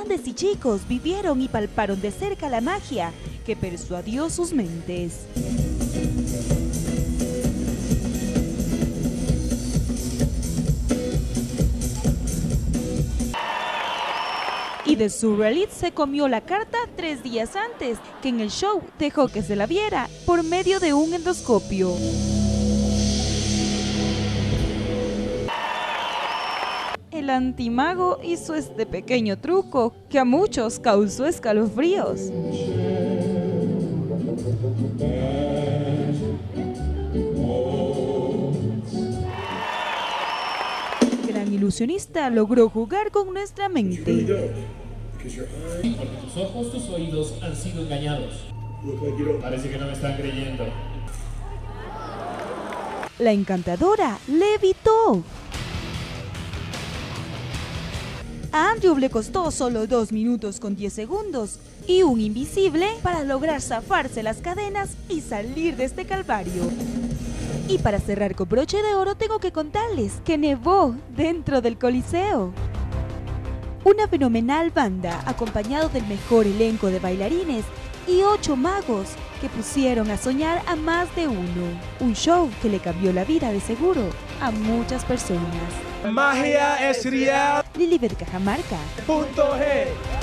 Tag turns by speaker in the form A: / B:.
A: grandes y chicos vivieron y palparon de cerca la magia que persuadió sus mentes. Y The Surrealist se comió la carta 3 días antes, que en el show dejó que se la viera por medio de un endoscopio. El antimago hizo este pequeño truco que a muchos causó escalofríos. El gran ilusionista logró jugar con nuestra mente.
B: Porque tus ojos, tus oídos han sido engañados. Parece que no me están creyendo.
A: La encantadora levitó. A Andrew le costó solo 2 minutos con 10 segundos y un invisible para lograr zafarse las cadenas y salir de este calvario. Y para cerrar con broche de oro tengo que contarles que nevó dentro del Coliseo. Una fenomenal banda acompañado del mejor elenco de bailarines y 8 magos que pusieron a soñar a más de uno. Un show que le cambió la vida de seguro a muchas personas.
C: Magia es real.
A: Lilibet Cajamarca.
C: .g